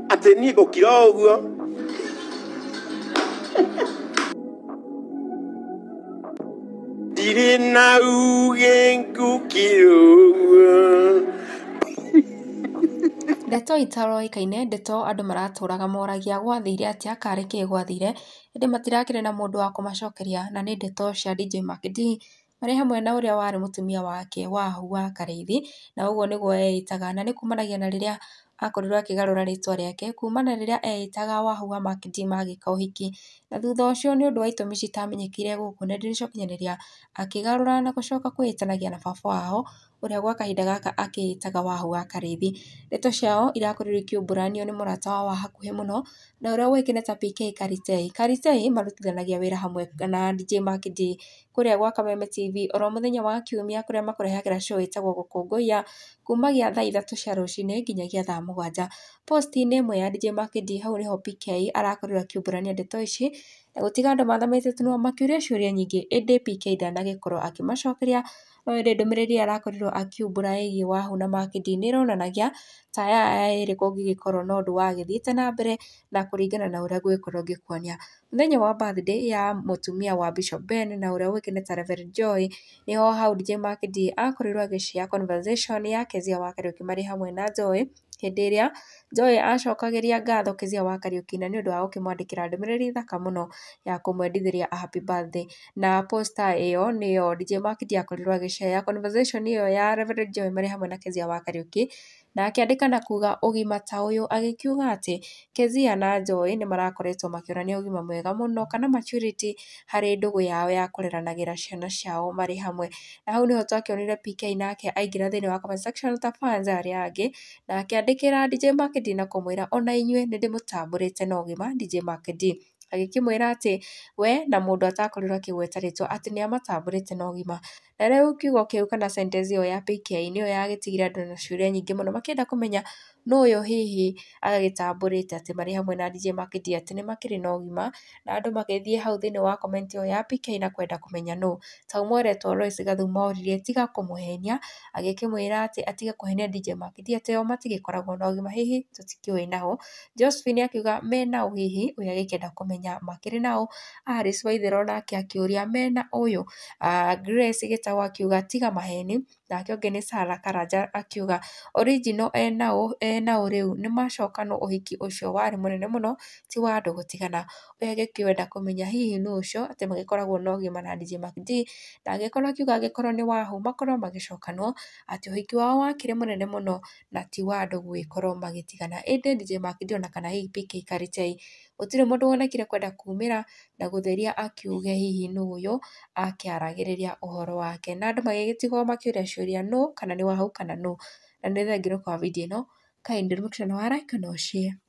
Ati ni gukira uguo ndiri na uge ngukira uguo. Ndeto itaroikaine, ndeto andũ maratũraga moragia gwathire atĩa karĩ kĩ gwathire, ĩndĩ matirakĩrĩ na mũndũ wa kũmacokeria, na nĩ ndeto cia DJ Mark D marĩ hamwe na ũrĩa warĩ mũtumia wake Wahũ wa Kareithi, na ũguo nĩguo eĩtaga, na nĩ kumanagia na rĩrĩa akorirwo akĩgarũra rĩtwa rĩake kuma na rĩrĩa eĩtaga Wahũ wa Mark D magĩka ũhiki, na thutha ũcio nĩ ũndũ wa itũmi citamenyekire gũkũ nenda-inĩ cia ũkinyanĩria, akĩgarũra na gũcoka kwĩĩtanagia na baba wao, ũrĩa gwa kahinda gaka akĩĩtaga Wahũ wa Kareithi. Ndeto ciao irakorirwo ikĩũmbũranio nĩ mũrata wao wa hakuhĩ mũno, na ũrĩa ũĩkaine ta PK Karitei. Karitei marutithanagia wĩra hamwe na DJ Mark D kũrĩa gwa Kameme TV oro mũthenya wa Kiumia, kũrĩa makũrehagĩra show ĩtagwo Gũkũngũiya kumagia thaa ithatũ cia rũcinĩ nginyagia thaa mũgwanja. Post-inĩ ĩmwe ya DJ Mark D hau nĩho PK arakorirwo akĩũmbũrania ndeto ici, na gũtiga andũ mathamĩte tũnua makĩũria ciũria nyingĩ, ĩndĩ PK ndanagĩkorwo akĩmacokeria, no ĩndĩ ndũmĩrĩri ĩrĩa arakorirwo akiumbũra ĩgiĩ Wahũ na Mark D nĩ ĩronanagia ta aya erĩ kũngĩgĩkorwo na ũndũ wagĩthiĩte na mbere na kũringana na ũrĩa ngũgĩkorwo ngĩkuonia. Mũthenya wa birthday ya mũtumia wa Bishop Ben na ũrĩa ũĩkaine ta Reverend Joy, nĩho hau DJ Mark D akorirwo agĩshare conversation ya Kezia wa Kariũki marĩ hamwe na Joy, hĩndĩ ĩrĩa Joy acokagĩria ngatho Kezia wa Kariũki na nĩ ũndũ wa gũkĩmwandĩkĩra ndũmĩrĩri thaka mũno ya kũmwendithĩria a happy birthday, na poster ĩyo nĩyo DJ Mark D akorirwo agĩshare conversation ĩyo ya Reverend Joy marĩ hamwe na Kezia wa Kariũki, na akĩandĩka na kuga ũgima ta ũyũ, agĩkiuga atĩ Kezia na Joy nĩ marakoretwo makĩonania ũgima mwega mũno kana maturity harĩ ndũgũ yao ya kũreranagĩra ciana ciao marĩ hamwe. Na hau nĩho twakĩonire PK nake aingĩra thĩinĩ wa comment section ta fans arĩa angĩ, na akĩandĩkĩra DJ Mark D na kũmwĩra ona inyuĩ nĩ ndĩmũtambũrĩte na ũgima DJ Mark D, agĩkĩmwĩra atĩ we na mũndũ atakorirwo akĩgweta rĩtwa atĩ nĩ amatambũrĩte na ũgima. Na rĩu kiugo kĩu kana sentence ĩyo ya PK nĩyo yagĩtigire andũ na ciũria nyingĩ mũno makĩenda kũmenya nũ ũyũ hihi agagĩtambũrĩte atĩ marĩ hamwe na DJ Mark D atĩ nĩ makĩrĩ na ũgima, na andũ magĩthiĩ hau thĩinĩ wa comment ĩyo ya PK na kwenda kũmenya nũ. Ta ũmwe ũretwo Royce Gathuma oririe tiga kũmũhenia, agĩkĩmwĩra atĩ atige kũhenia DJ Mark D atĩ o matigĩkoragwo na ũgima hihi tũtikĩũĩ naũ. Josephine akiuga mena ũ hihi, ũrĩa agĩkĩenda kũmenya makĩrĩ naũ. Alice Waithĩra nake akĩũria mena ũyũ. Grace Gĩtaũ akiuga tiga maheni, nake ũngĩ nĩ Sarah Karanja akiuga original ena ũ rĩu nĩ macoka nũ ũhiki ũcio warĩ mũnene mũno ti wa andũ gũtigana. Ũyũ agĩkĩenda kũmenya hihi nũ ũcio atĩ magĩkoragwo na ũgima na DJ Mark D, na agĩkorwo akiuga angĩkorwo nĩ Wahũ makorwo magĩcokanwo atĩ ũhiki wao wakĩrĩ mũnene mũno na ti wa andũ gũgĩkorwo magĩtigana. Ĩndĩ DJ Mark D ona kana hihi PK Karitei gũtirĩ mũndũ wonekire kwenda kumĩra na gũtheria akiuge hihi nũ ũyũ akĩaragĩrĩria ũhoro wake, na andũ magĩgĩtigwo makĩũria ciũria nũ kana nĩ Wahũ kana nũ. Na nĩ thengiũ kwa video ĩno, kaĩ ndĩrĩ mũkĩra wa like na share.